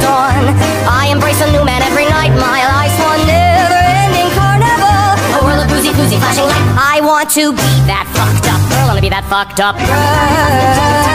on. I embrace a new man every night. My life's one never-ending carnival, a world of boozy, flashing light. I want to be that fucked up girl. I wanna be that fucked up girl.